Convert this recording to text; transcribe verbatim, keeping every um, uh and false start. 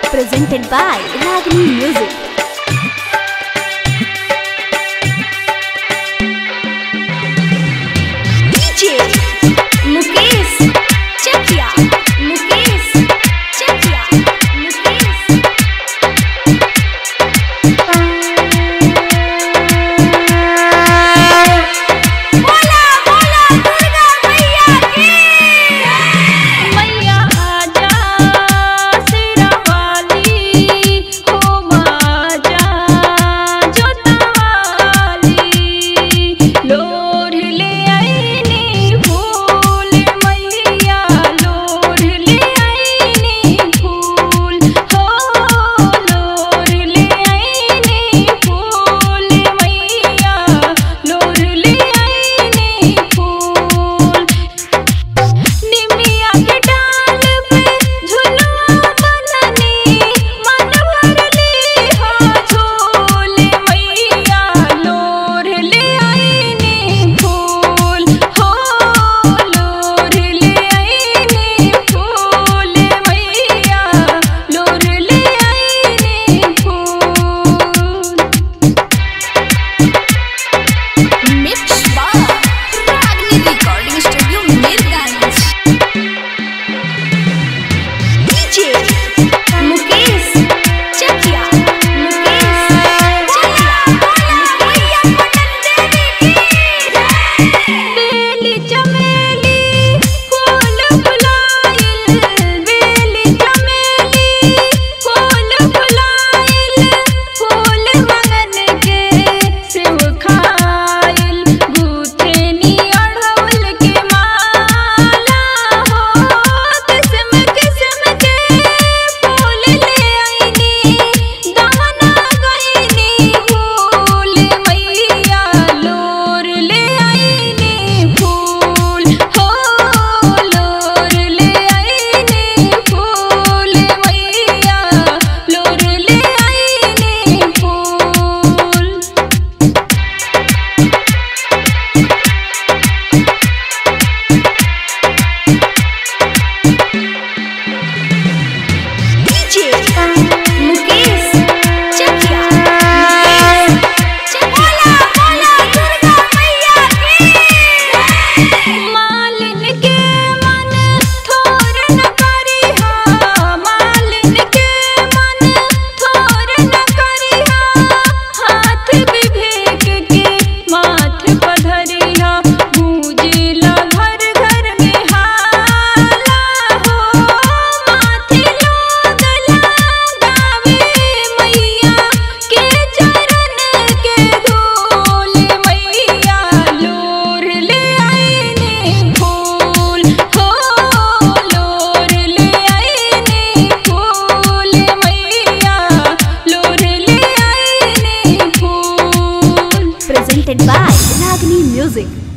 presented by Ragini Music. D J Mukesh Chakia, Mukesh Chakia, Mukesh. बोला बोला दुर्गा मैया की मैया आजा सिरा वाली हो माजा जोतावाली लोर ले आईनी फूल मैया लोर ले आईनी फूल हो लोर ले आईनी फूल मैया लोर ले आईनी फूल निमिया के डाल पे झुलवा बननी मन भरली हो झूल मैया लोर ले आईनी फूल हो लोर ले आईनी फूल मैया लोर ले आईनी फूल। Mix by Ragini recording studio Mirganj. DJ Mukesh Chakiya, Mukesh Chakiya, मैया पटन देवी की बेली चमेली फूल फुलाइल, बेली चमेली फूल फुलाइल, फूल मंगन के सेव खाइल, गूथेनी अड़हुल के माला हो किस्म किस्म के फूल ले आईनी दहना गईनी फूल मैया लोर ले आईनी फूल हो लोर ले आईनी फूल मैया लोर ले आईनी फूल। डीजे मुकेश चकिया, मुकेश चकिया, बोला दुर्गा मैया की मालिन के मन थोर न करिहा, मालिन के मन थोर न करिहा, हाथ विभेक के माथ पधरिहा, गूंजिला घर घर में हाला हो माथे लोग लगावे मैया के चरण के धूल मैया लोर ले आईनी फूल हो लोर ले आईनी फूल मैया लोर ले आईनी फूल। Presented by Ragini Music.